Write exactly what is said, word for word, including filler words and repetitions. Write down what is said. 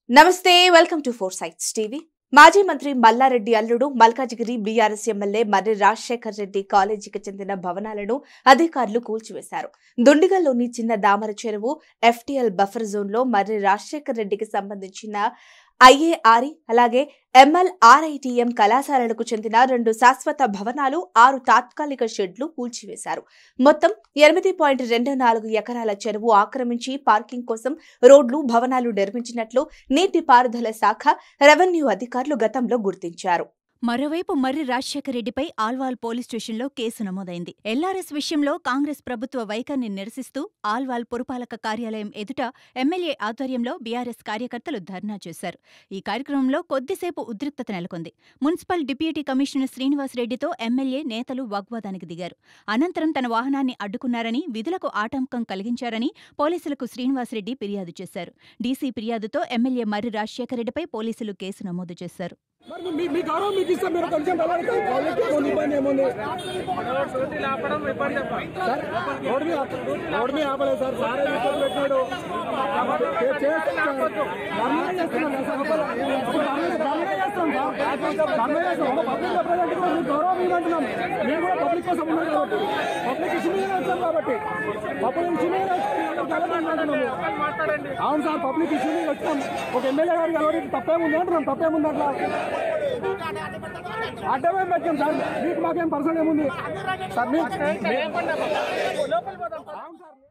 నమస్తే welcome to four sides TV. మాజీ మంత్రి మల్లారెడ్డి అల్లుడు మల్కాజిగిరి బీఆర్ఎస్ ఎమ్మెల్యే మర్రి రాజశేఖర్ రెడ్డి కాలేజీకి చెందిన భవనాలను అధికారులు కూల్చివేశారు. దుండిగల్లోని చిన్న దామర చెరువు ఎఫ్టీఎల్ బఫర్ జోన్ లో మర్రి రాజశేఖర్ రెడ్డికి సంబంధించిన ఐఏఆర్ఈ అలాగే ఎంఎల్ఆర్ఐటీఎం కళాశాలలకు చెందిన రెండు శాశ్వత భవనాలు, ఆరు తాత్కాలిక షెడ్లు కూల్చివేశారు. మొత్తం ఎనిమిది పాయింట్ రెండు నాలుగు ఎకరాల చెరువు ఆక్రమించి పార్కింగ్ కోసం రోడ్లు, భవనాలు నిర్మించినట్లు నీటిపారుదల శాఖ, రెవెన్యూ అధికారులు గతంలో గుర్తించారు. మరోవైపు మర్రి రాజశేఖర్ రెడ్డిపై ఆల్వాల్ పోలీస్ స్టేషన్లో కేసు నమోదైంది. ఎల్ఆర్ఎస్ విషయంలో కాంగ్రెస్ ప్రభుత్వ వైఖరిని నిరసిస్తూ ఆల్వాల్ పురపాలక కార్యాలయం ఎదుట ఎమ్మెల్యే ఆధ్వర్యంలో బీఆర్ఎస్ కార్యకర్తలు ధర్నా చేశారు. ఈ కార్యక్రమంలో కొద్దిసేపు ఉద్రిక్తత నెలకొంది. మున్సిపల్ డిప్యూటీ కమిషనర్ శ్రీనివాసరెడ్డితో ఎమ్మెల్యే నేతలు వాగ్వాదానికి దిగారు. అనంతరం తన వాహనాన్ని అడ్డుకున్నారని, విధులకు ఆటంకం కలిగించారని పోలీసులకు శ్రీనివాసరెడ్డి ఫిర్యాదు చేశారు. డీసీ ఫిర్యాదుతో ఎమ్మెల్యే మర్రి రాజశేఖర్ రెడ్డిపై పోలీసులు కేసు నమోదు చేశారు. అవును సార్, పబ్లిక్ ఇష్యూ వచ్చాం. ఒక ఎమ్మెల్యే గారికి ఎవరికి తప్పేముంది అంటున్నాం. తప్పేముంది అట్లా అడ్డమేం పెట్టాం సార్. మీకు మాకేం పర్సనల్ ఏముంది సార్? మీకు